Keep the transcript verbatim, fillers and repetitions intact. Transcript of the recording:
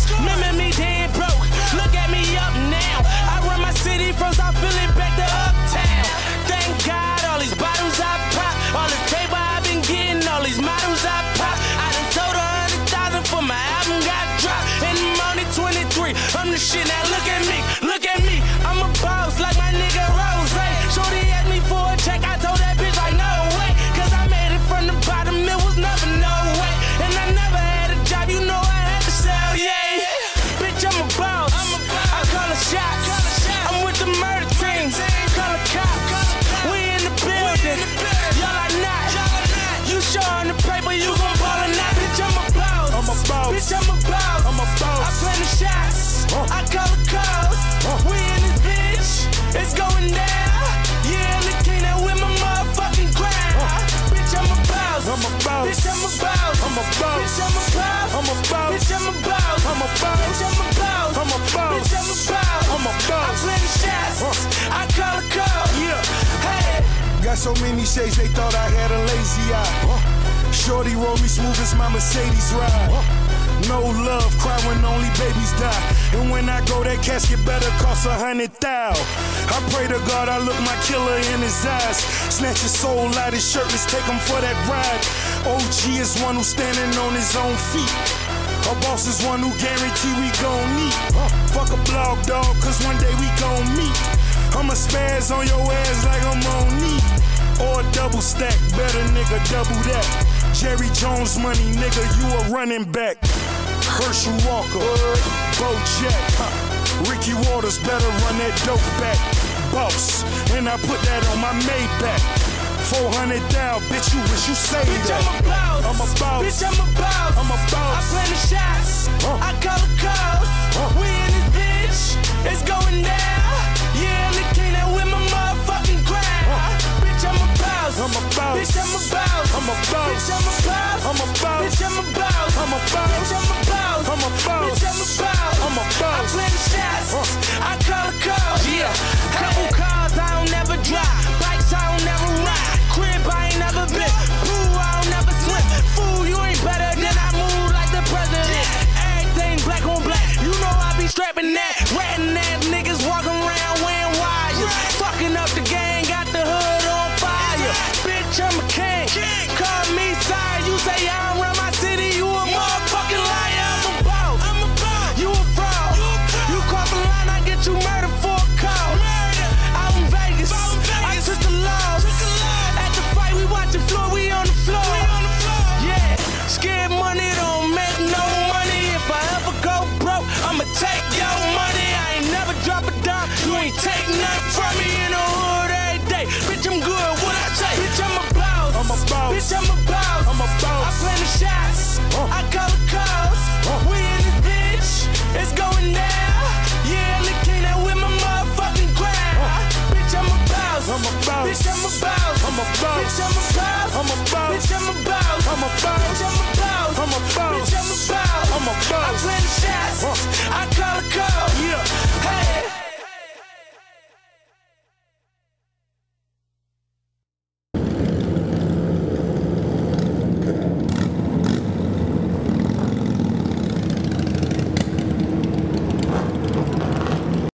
Remember me dead broke, look at me up now. I run my city from South Philly back to uptown. Thank God all these bottles I pop, all this paper I've been getting, all these models I pop. I done sold a hundred thousand for my album got dropped. And I'm only twenty-three, I'm the shit, now look at me, look at me. I'm a boss like my nigga Rose. Shorty asked me for a check, I told that bitch like no way. Cause I made it from the bottom, it was never no way. And I never had a job, you know I had to sell, yeah. Bitch, I'm a boss, I call the shots. I'm with the murder team, call the cops. We in the building, y'all are not. You showing the paper, you gon' ball or not. Bitch, I'm a boss, I'm a boss. Bitch, I'm a boss, I'm a boss. I plan the shots, I call the calls. We in this bitch, it's going down. Yeah, the king that with my motherfucking crown. Bitch, I'm a boss, I'm a boss. Bitch, I'm a boss, I'm a boss. Bitch, I'm a boss, I'm a boss. Bitch, I'm a boss, I'm a boss. Bitch, I'm a boss, I'm a boss. Bitch, I'm a boss, I'm a boss. I plan the shots, I call the call. Yeah. Hey. Got so many shades, they thought I had a lazy eye. Shorty roll me smooth as my Mercedes ride. No love, cry when only babies die. And when I go, that casket better cost a hundred thou. I pray to God I look my killer in his eyes. Snatch his soul out his shirt, let's take him for that ride. O G is one who's standing on his own feet. Our boss is one who guarantee we gon' meet. Fuck a blog, dog, cause one day we gon' meet. I'ma spaz on your ass like I'm on knee. Or a double stack, better nigga, double that. Jerry Jones money, nigga, you a running back. Herschel Walker, Bo Jack, Ricky Waters, better run that dope back. Boss, and I put that on my Maybach. four hundred down, bitch, you wish you saved Bitch, that. I'm a boss, I'm a boss. Bitch, I'm a boss, I'm a boss. I plan the shots, Huh. I call the calls. Huh. We in this bitch, it's going down. Yeah, the king that with my motherfucking crown. Bitch, I'm a boss, I'm a boss. Bitch, I'm a boss, I'm a boss. Bitch, I'm a boss, I'm a boss. Bitch, I'm a boss, I'm a boss. Bitch, I'm a boss, I'm a boss. Bitch, I'm a boss, I'm a boss. I plan the shots, Huh. I call the calls. Yeah, couple cars I don't never drive, bikes I don't never ride, crib I ain't never been, pool I don't never swim. Fool, you ain't better than I move like the president. Everything black on black, you know I be strapping that, ratting that